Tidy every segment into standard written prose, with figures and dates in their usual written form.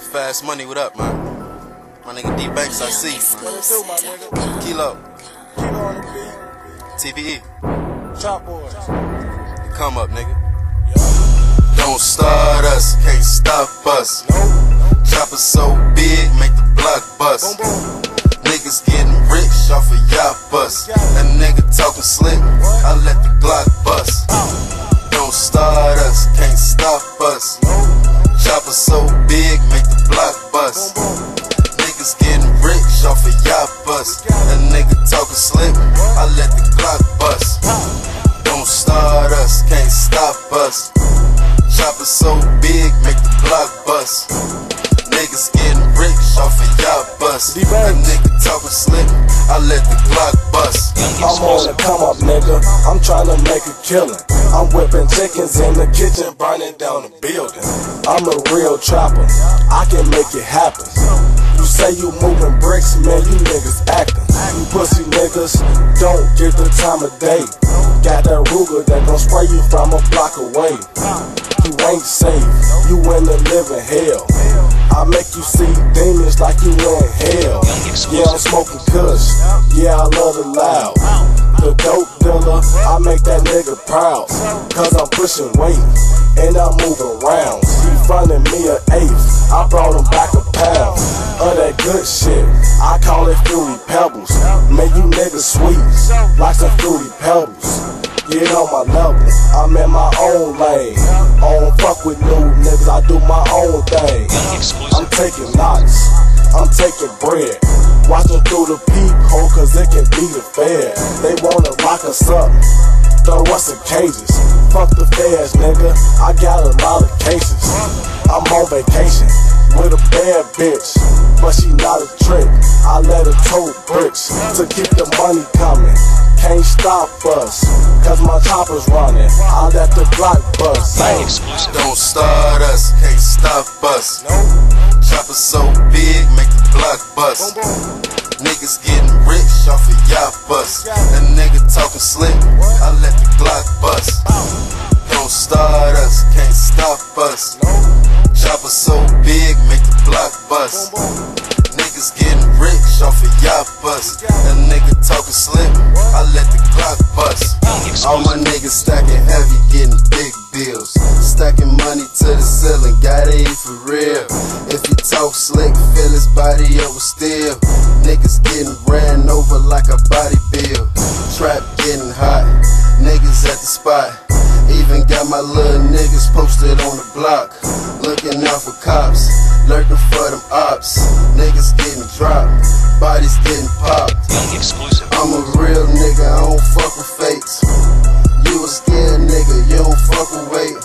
Fast Money, what up, man? My nigga Dbanks, I see. What it do, my nigga? Kilo. Kilo on the beat. TVE. Chop boys. Come up, nigga. Yeah. Don't start us, can't stop us. Nope. Chopper so big, make the block bust. Boom, boom. Niggas getting rich off of yacht bust. That nigga talking slick, I let the Glock bust. Don't start us, can't stop us. Chopper so big, make the block bust. Niggas getting rich off of yacht bust. That nigga talking slick, I let the Glock bust. Don't start us, can't stop us. Chopper so big, make the block bust. Niggas getting rich off of yacht bust. That nigga talking slick, I let the Glock bust. I'm on the come up, nigga. I'm tryna make a killing. I'm whipping chickens in the kitchen, burning down the building. I'm a real trapper, I can make it happen. You say you moving bricks, man, you niggas acting. You pussy niggas don't get the time of day. Got that Ruger that gon' spray you from a block away. You ain't safe, you in the living hell. I make you see demons like you in hell. Yeah, I'm smoking kush, yeah, I love it loud. The dope dealer, I make that nigga proud. Cause I'm pushing weight, and I'm moving rounds. He fronted me an eighth, I brought him back a pound of that good shit, I call it fruity pebbles. Make you niggas sweet, like some fruity pebbles. Get on my level, I'm in my own lane. I don't fuck with new niggas, I do my own thing. I'm taking knots, I'm taking bread. Watching through the peephole cause it can be the Fed. They wanna lock us up, throw us in cages. Fuck the feds, nigga, I got a lot of cases. I'm on vacation with a bad bitch, but she not a trick. I let her tote bricks to keep the money coming. Can't stop us, cause my chopper's running. I let the Glock bust. Don't start us, can't stop us. Chopper so big, make the block bust. Niggas getting rich off of yacht bust. That nigga talking slick, I let the Glock bust. Don't start us, can't stop us. Chopper so big, make the block bust. Niggas getting rich off of yacht bust. That nigga talking slick, I let the Glock bust. All my niggas stacking heavy, getting big bills. Stacking money to the ceiling, gotta eat for real. If you talk slick, fill his body up with steel. Niggas getting ran over like a body bill. Trap getting hot, niggas at the spot. Even got my little niggas posted on the block. Looking out for cops, lurking for them ops. Niggas getting dropped, bodies getting popped. I'm a real nigga, I don't fuck with fakes. You a scared nigga, you don't fuck with weight.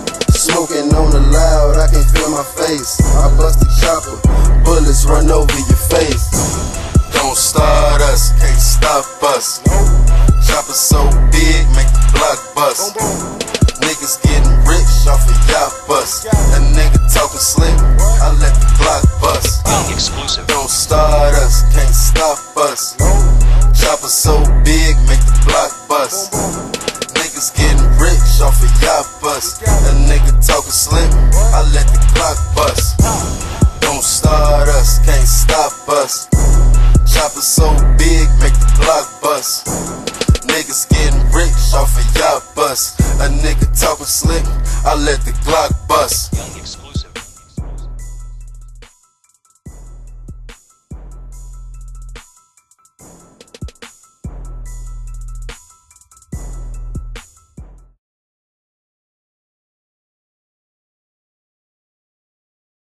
Smoking on the loud, I can feel my face. I bust the chopper, bullets run over your face. Don't start us, can't stop us. Chopper so big, make the block bust. Niggas getting rich off of